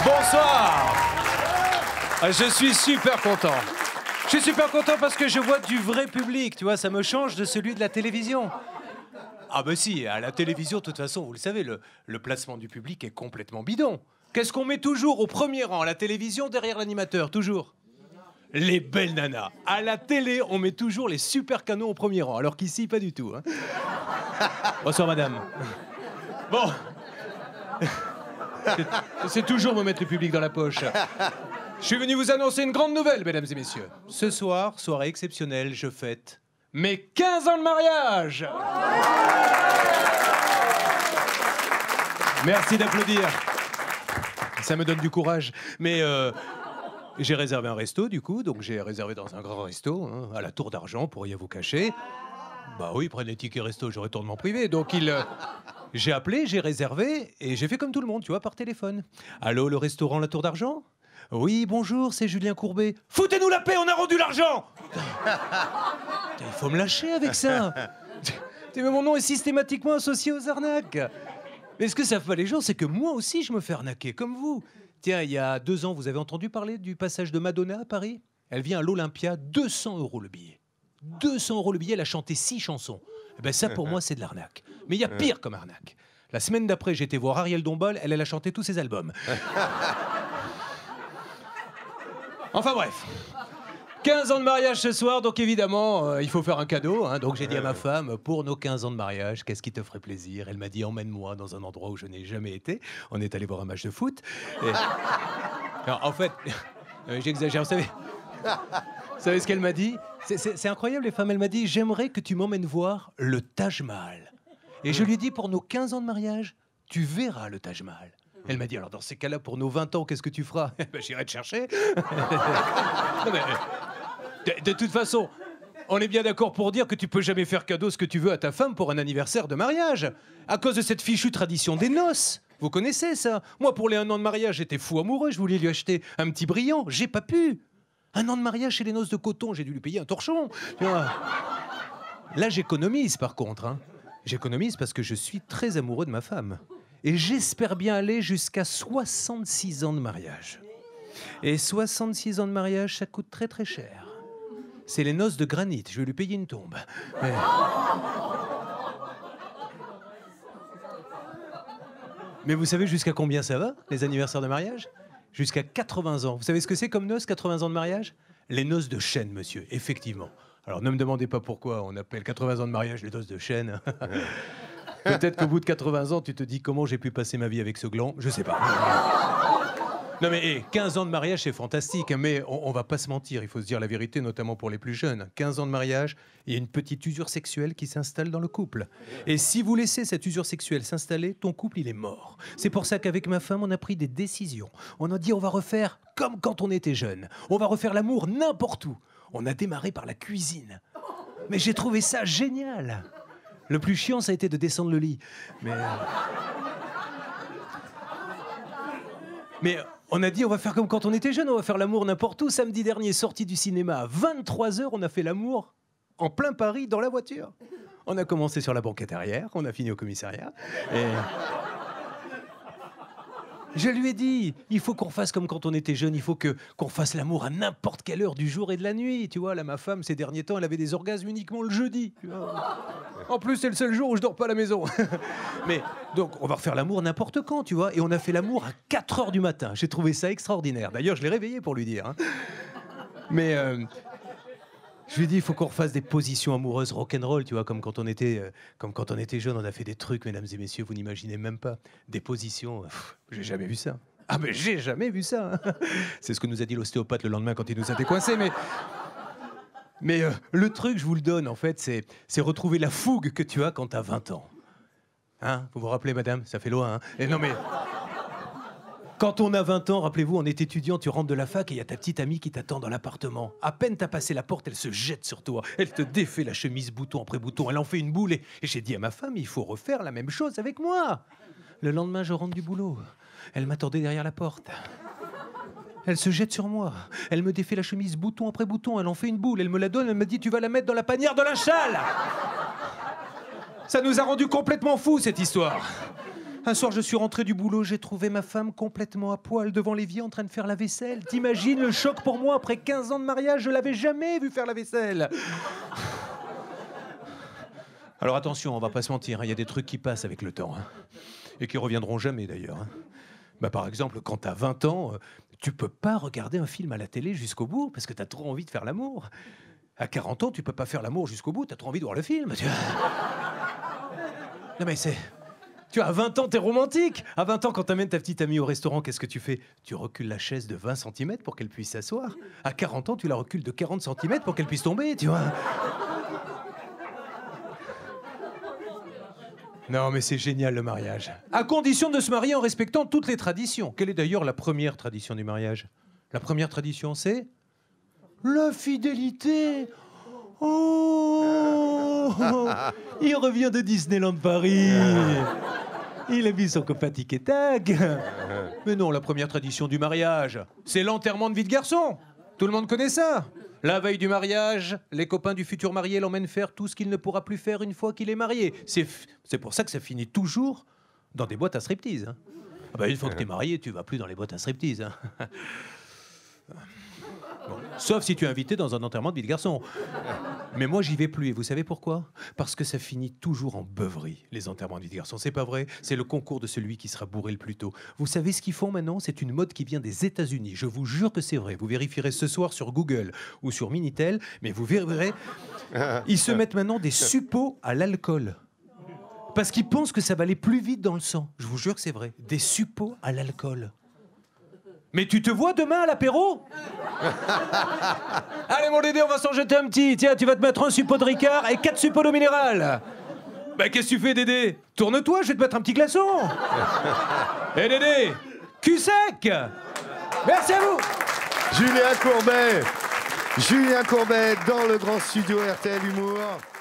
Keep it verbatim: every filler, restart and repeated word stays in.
Bonsoir. Je suis super content. Je suis super content parce que je vois du vrai public, tu vois, ça me change de celui de la télévision. Ah bah si, à la télévision, de toute façon, vous le savez, le, le placement du public est complètement bidon. Qu'est-ce qu'on met toujours au premier rang à la télévision derrière l'animateur, toujours? Les belles nanas. À la télé, on met toujours les super canons au premier rang, alors qu'ici, pas du tout. Hein. Bonsoir, madame. Bon. C'est toujours me mettre le public dans la poche. Je suis venu vous annoncer une grande nouvelle, mesdames et messieurs. Ce soir, soirée exceptionnelle, je fête mes quinze ans de mariage. Merci d'applaudir. Ça me donne du courage. Mais euh, j'ai réservé un resto, du coup, donc j'ai réservé dans un grand resto, hein, à la Tour d'Argent, pour rien vous cacher. Bah oui, prennent les tickets resto, j'aurais tournement privé. Donc il... Euh, j'ai appelé, j'ai réservé, et j'ai fait comme tout le monde, tu vois, par téléphone. Allô, le restaurant La Tour d'Argent? Oui, bonjour, c'est Julien Courbet. Foutez-nous la paix, on a rendu l'argent. Il faut me lâcher avec ça. Mais mon nom est systématiquement associé aux arnaques. Mais ce que savent pas les gens, c'est que moi aussi, je me fais arnaquer, comme vous. Tiens, il y a deux ans, vous avez entendu parler du passage de Madonna à Paris? Elle vient à l'Olympia, deux cents euros le billet. deux cents euros le billet, elle a chanté six chansons. Eh ben ça, pour moi, c'est de l'arnaque. Mais il y a pire comme arnaque. La semaine d'après, j'ai été voir Ariel Dombal, elle, elle a chanté tous ses albums. Enfin bref. quinze ans de mariage ce soir, donc évidemment, euh, il faut faire un cadeau. Hein, donc j'ai dit à ma femme, pour nos quinze ans de mariage, qu'est-ce qui te ferait plaisir? Elle m'a dit, emmène-moi dans un endroit où je n'ai jamais été. On est allé voir un match de foot. Et... Alors, en fait, j'exagère, vous savez... Vous savez ce qu'elle m'a dit? C'est incroyable, les femmes. Elle m'a dit, j'aimerais que tu m'emmènes voir le Taj Mahal. Et je lui ai dit, pour nos quinze ans de mariage, tu verras le Taj Mahal. Elle m'a dit, alors dans ces cas-là, pour nos vingt ans, qu'est-ce que tu feras? Ben, j'irai te chercher. Non, mais, de, de toute façon, on est bien d'accord pour dire que tu peux jamais faire cadeau ce que tu veux à ta femme pour un anniversaire de mariage. À cause de cette fichue tradition des noces. Vous connaissez ça? Moi, pour les un an de mariage, j'étais fou amoureux. Je voulais lui acheter un petit brillant. J'ai pas pu. Un an de mariage chez les noces de coton, j'ai dû lui payer un torchon. Tu vois. Là, j'économise par contre. Hein. J'économise parce que je suis très amoureux de ma femme. Et j'espère bien aller jusqu'à soixante-six ans de mariage. Et soixante-six ans de mariage, ça coûte très très cher. C'est les noces de granit, je vais lui payer une tombe. Mais... Mais vous savez jusqu'à combien ça va, les anniversaires de mariage? Jusqu'à quatre-vingts ans. Vous savez ce que c'est comme noces, quatre-vingts ans de mariage? Les noces de chêne, monsieur, effectivement. Alors ne me demandez pas pourquoi on appelle quatre-vingts ans de mariage les noces de chêne. Peut-être qu'au bout de quatre-vingts ans, tu te dis comment j'ai pu passer ma vie avec ce gland, je sais pas. Non mais hey, quinze ans de mariage, c'est fantastique, mais on, on va pas se mentir, il faut se dire la vérité, notamment pour les plus jeunes. quinze ans de mariage, il y a une petite usure sexuelle qui s'installe dans le couple. Et si vous laissez cette usure sexuelle s'installer, ton couple, il est mort. C'est pour ça qu'avec ma femme, on a pris des décisions. On a dit, on va refaire comme quand on était jeune. On va refaire l'amour n'importe où. On a démarré par la cuisine. Mais j'ai trouvé ça génial. Le plus chiant, ça a été de descendre le lit. Mais... Mais on a dit, on va faire comme quand on était jeune, on va faire l'amour n'importe où. Samedi dernier, sorti du cinéma, à vingt-trois heures, on a fait l'amour en plein Paris, dans la voiture. On a commencé sur la banquette arrière, on a fini au commissariat. Et... Je lui ai dit, il faut qu'on fasse comme quand on était jeune, il faut que qu'on fasse l'amour à n'importe quelle heure du jour et de la nuit. Tu vois, là, ma femme, ces derniers temps, elle avait des orgasmes uniquement le jeudi. Tu vois. En plus, c'est le seul jour où je dors pas à la maison. Mais donc, on va refaire l'amour n'importe quand, tu vois. Et on a fait l'amour à quatre heures du matin. J'ai trouvé ça extraordinaire. D'ailleurs, je l'ai réveillé pour lui dire. Hein. Mais euh, je lui ai dit, il faut qu'on refasse des positions amoureuses rock'n'roll, tu vois, comme quand on était, euh, comme quand on était jeune. On a fait des trucs, mesdames et messieurs, vous n'imaginez même pas. Des positions, pff, j'ai jamais vu ça. Ah, mais j'ai jamais vu ça. Hein. C'est ce que nous a dit l'ostéopathe le lendemain quand il nous a décoincés, mais... Mais euh, le truc, je vous le donne, en fait, c'est, c'est retrouver la fougue que tu as quand tu as vingt ans. Hein? Vous vous rappelez, madame? Ça fait loin, hein? Et non, mais... Quand on a vingt ans, rappelez-vous, on est étudiant, tu rentres de la fac et il y a ta petite amie qui t'attend dans l'appartement. À peine t'as passé la porte, elle se jette sur toi. Elle te défait la chemise bouton après bouton. Elle en fait une boule. Et, et j'ai dit à ma femme, il faut refaire la même chose avec moi. Le lendemain, je rentre du boulot. Elle m'attendait derrière la porte. Elle se jette sur moi. Elle me défait la chemise bouton après bouton. Elle en fait une boule. Elle me la donne. Elle me dit, tu vas la mettre dans la panière de la châle. Ça nous a rendu complètement fous, cette histoire. Un soir, je suis rentré du boulot, j'ai trouvé ma femme complètement à poil devant l'évier en train de faire la vaisselle. T'imagines le choc pour moi, après quinze ans de mariage, je l'avais jamais vu faire la vaisselle. Alors attention, on va pas se mentir, il y a des trucs qui passent avec le temps. Hein, et qui reviendront jamais d'ailleurs. Hein. Bah, par exemple, quand t'as vingt ans, tu peux pas regarder un film à la télé jusqu'au bout parce que t'as trop envie de faire l'amour. À quarante ans, tu peux pas faire l'amour jusqu'au bout, t'as trop envie de voir le film. Tu vois. Non mais c'est... Tu vois, à vingt ans, t'es romantique. À vingt ans, quand t'amènes ta petite amie au restaurant, qu'est-ce que tu fais? Tu recules la chaise de vingt centimètres pour qu'elle puisse s'asseoir. À quarante ans, tu la recules de quarante centimètres pour qu'elle puisse tomber, tu vois. Non, mais c'est génial le mariage. À condition de se marier en respectant toutes les traditions. Quelle est d'ailleurs la première tradition du mariage? La première tradition, c'est... la fidélité. Oh, il revient de Disneyland Paris. Il a vu son copain Tic et Tac. Mais non, la première tradition du mariage, c'est l'enterrement de vie de garçon. Tout le monde connaît ça. La veille du mariage, les copains du futur marié l'emmènent faire tout ce qu'il ne pourra plus faire une fois qu'il est marié. C'est c'est pour ça que ça finit toujours dans des boîtes à striptease. Hein. Ah bah, une fois que t'es marié, tu vas plus dans les boîtes à striptease. Hein. Bon. Sauf si tu es invité dans un enterrement de vie de garçon. Mais moi, j'y vais plus. Et vous savez pourquoi? Parce que ça finit toujours en beuverie, les enterrements de vie de garçon. C'est pas vrai? C'est le concours de celui qui sera bourré le plus tôt. Vous savez ce qu'ils font maintenant? C'est une mode qui vient des États-Unis. Je vous jure que c'est vrai. Vous vérifierez ce soir sur Google ou sur Minitel, mais vous verrez, ils se mettent maintenant des suppos à l'alcool. Parce qu'ils pensent que ça va aller plus vite dans le sang. Je vous jure que c'est vrai. Des suppos à l'alcool. Mais tu te vois demain à l'apéro? Allez mon Dédé, on va s'en jeter un petit. Tiens, tu vas te mettre un suppôt de Ricard et quatre suppos d'eau minérale. Bah qu'est-ce que tu fais, Dédé? Tourne-toi, je vais te mettre un petit glaçon. Hé hey, Dédé, cul sec. Merci à vous. Julien Courbet. Julien Courbet dans le grand studio R T L Humour.